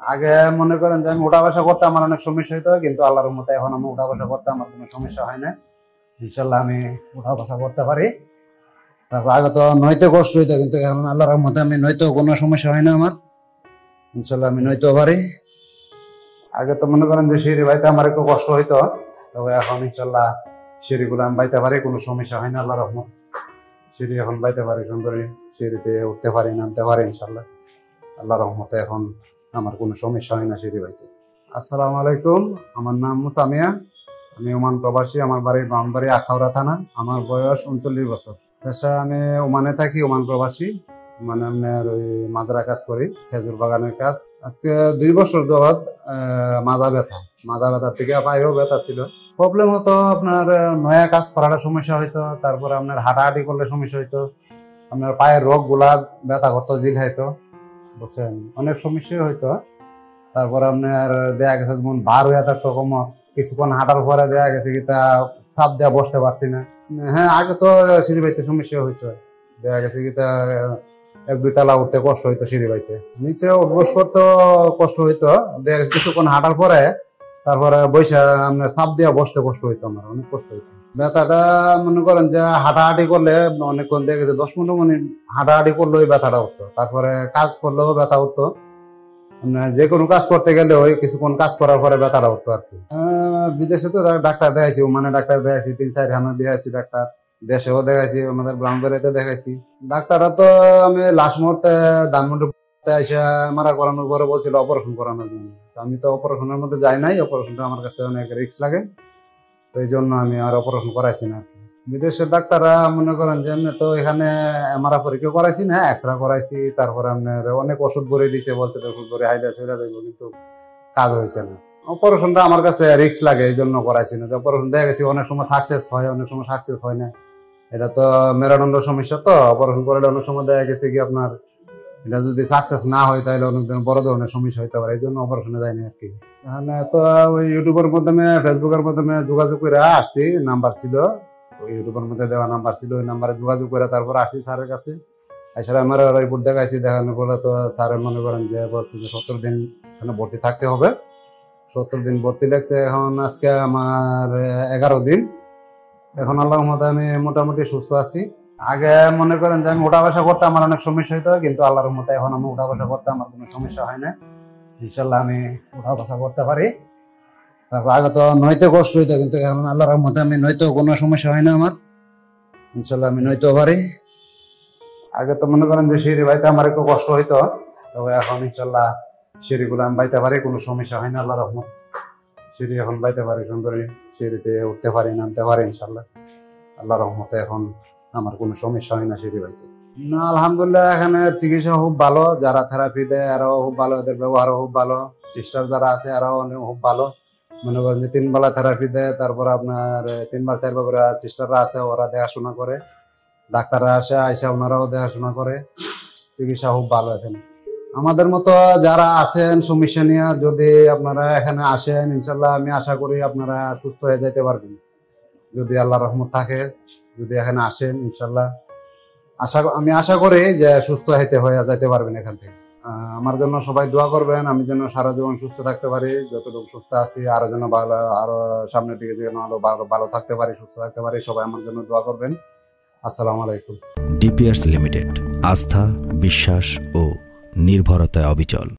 আগে মনে করেন যে আমি উঠা বসা করতে আমার অনেক সমস্যা হইতো, কিন্তু আল্লাহর রহমতে এখন আমি উঠা বসা করতে আমার কোনো সমস্যা হয় না। ইনশাল্লাহ আমি উঠা বসা করতে পারি। তারপর আগে তো নইতে কষ্ট হইতো, কিন্তু এখন আল্লাহর রহমতে আমি নইতেও কোনো সমস্যা হয় না আমার। ইনশাল্লাহ আমি নইতেও পারি। আগে তো মনে করেন যে সিঁড়ি বাইতে আমার একটু কষ্ট হইতো, তবে এখন ইনশাল্লাহ সিঁড়িগুলো আমি বাইতে পারি, কোনো সমস্যা হয় না আল্লাহর রহমত। সিঁড়ি এখন বাইতে পারি সুন্দরী, সিঁড়িতে উঠতে পারি, নামতে পারি ইনশাল্লাহ আল্লাহর রহমতে। এখন আমার কোনো সমস্যা হয় না সিঁড়ি বাইতে। আসসালামু আলাইকুম, আমার নাম মুসামিয়া, আমি ওমান প্রবাসী। আমার বাড়ি ব্রাহ্মণবাড়ি আখাউড়া থানা। আমার বয়স 39 বছর। পেশা আমি ওমানে থাকি, ওমান প্রবাসী। মানে আপনার ওই মাজরা কাজ করি, খেজুর বাগানের কাজ। আজকে 2 বছর যাবৎ মাজা ব্যথা থেকে পায়েও ব্যথা ছিল। প্রবলেম হতো আপনার নয়া কাজ করার সমস্যা হইতো, তারপরে আপনার হাঁটাহাঁটি করলে সমস্যা হইতো, আপনার পায়ের রোগ গুলা ব্যথা করতো, জিল খাইতো, বুঝছেন, অনেক সমস্যাই হইতো। তারপরে আপনার দেখা গেছে যেমন ভার হয়ে থাকতো কোমর, কিছুক্ষণ হাঁটার পরে দেখা গেছে কি তা চাপ দেওয়া বসতে পারছি না। হ্যাঁ, আগে তো সিঁড়ি বাইতে সমস্যা হইতো, দেখা গেছে কি তা 1-2 তলা উঠতে কষ্ট হইতো, সিঁড়ি বাইতে নিচে উঠবস করতে কষ্ট হইতো। দেখা গেছে কিছুক্ষণ হাঁটার পরে তারপরে বৈশা আপনার চাপ দিয়ে বসতে কষ্ট হইতো, আমার অনেক কষ্ট হইতো। ব্যথাটা মনে করেন যে হাঁটাহাঁটি করলে অনেকক্ষণ দেখা গেছে 10-15 মিনিট হাঁটাহাঁটি করলে ওই ব্যথাটা উঠতো, তারপরে কাজ করলেও ব্যথা উঠতো। যে কোনো কাজ করতে গেলে ওই কিছুক্ষণ কাজ করার পরে ব্যথাটা উঠতো আর কি। বিদেশে তো ডাক্তার দেখাইছি, মানে ডাক্তার দেখাইছি 3-4 খানা দেখাইছি ডাক্তার। দেশেও দেখাইছি, আমাদের ব্রাহ্মণবাড়িতে দেখাইছি। ডাক্তাররা তো আমি লাস্ট মুহূর্তে ধানমন্ডি এসে মারা করানোর পরে বলছিল অপারেশন করানোর জন্য। আমি তো অপারেশনের মধ্যে যাই নাই, অপারেশনটা আমার কাছে অনেক রিস্ক লাগে, তো এই জন্য আমি আর অপারেশন করাইছি না আর কি। বিদেশের ডাক্তাররা মনে করেন যে এমনি তো এখানে এমআরআই পরীক্ষা করাইছি না, এক্সরে করাইছি, তারপরে আপনার অনেক ওষুধ বলে দিছে, বলছে ওষুধ বলে হাইডা ছেড়ে দেবো, কিন্তু কাজ হয়েছে না। অপারেশনটা আমার কাছে রিস্ক লাগে, এই জন্য করাইছি না। যে অপারেশন দেখা গেছি অনেক সময় সাকসেস হয়, অনেক সময় সাকসেস হয় না। এটা তো মেরুদণ্ড সমস্যা, তো অপারেশন করলে অনেক সময় দেখা গেছে কি আপনার এটা যদি সাকসেস না হয় তাহলে অনেক বড় ধরনের সমস্যা হতে পারে, এই জন্য অপারেশনে যায়নি আর কি। এখানে তো ওই ইউটিউবের মাধ্যমে, ফেসবুকের মাধ্যমে যোগাযোগ করে আসছি, নাম্বার ছিল ওই ইউটিউবের মধ্যে দেওয়া নাম্বার ছিল, ওই নাম্বারে যোগাযোগ করে তারপর আসছি স্যারের কাছে। এছাড়া আমার রিপোর্ট দেখাইছি, দেখানোর পরে তো স্যারের মনে করেন যে বলছে যে 70 দিন এখানে ভর্তি থাকতে হবে। 70 দিন ভর্তি লাগছে, এখন আজকে আমার 11 দিন। এখন আল্লাহর রহমতে আমি মোটামুটি সুস্থ আছি। আগে মনে করেন যে আমি উঠা বসা করতে আমার অনেক সমস্যা হইতো, কিন্তু আল্লাহর রহমতে এখন আমি উঠা বসা করতে আমার কোনো সমস্যা হয় না। ইনশাল্লাহ আমি উঠা বসা করতে পারি। তারপর আগে তো নইতে কষ্ট হইতো, কিন্তু এখন আল্লাহর রহমতে আমি নইতেও কোনো সমস্যা হয় না আমার। ইনশাল্লাহ আমি নইতেও পারি। আগে তো মনে করেন যে সিঁড়ি বাইতে আমার একটু কষ্ট হইতো, তবে এখন ইনশাল্লাহ সিঁড়িগুলো আমি বাইতে পারি, কোনো সমস্যা হয় না আল্লাহর রহমত। সিঁড়ি এখন বাইতে পারি সুন্দরী, সিঁড়িতে উঠতে পারি, নামতে পারি ইনশাল্লাহ আল্লাহর রহমতে। এখন আমার কোনো সমস্যা হয় না সিঁড়ি বাইতে। না, আলহামদুলিল্লাহ এখানে চিকিৎসা খুব ভালো, যারা থেরাপি দেয় এরাও খুব ভালো, এদের ব্যবহারও খুব ভালো, সিস্টার যারা আছে এরাও অনেক খুব ভালো। মনে করেন যে 3 বেলা থেরাপি দেয়, তারপর আপনার 3-4 বার সিস্টাররা আছে, ওরা দেখাশোনা করে, ডাক্তাররা আসে, আইসা ওনারাও দেখাশোনা করে। চিকিৎসা খুব ভালো এখানে। আমাদের মতো যারা আছেন সমস্যা নিয়ে যদি আপনারা এখানে আসেন, ইনশাল্লাহ আমি আশা করি আপনারা সুস্থ হয়ে যেতে পারবেন, যদি আল্লাহ রহমত থাকে। যদি এখানে আসেন ইনশাল্লাহ আমি আশা করি যে সুস্থ হয়ে যেতে পারবেন এখান থেকে। আমার জন্য সবাই দোয়া করবেন, আমি যেন সারা জীবন সুস্থ থাকতে পারি, যতটুকু সুস্থ আছি আরো যেন ভালো, আরো সামনের দিকে যেন আরো ভালো থাকতে পারি, সুস্থ থাকতে পারি। সবাই আমার জন্য দোয়া করবেন। আসসালামু আলাইকুম। ডিপিআরস লিমিটেড, আস্থা, বিশ্বাস ও নির্ভরতায় অবিচল।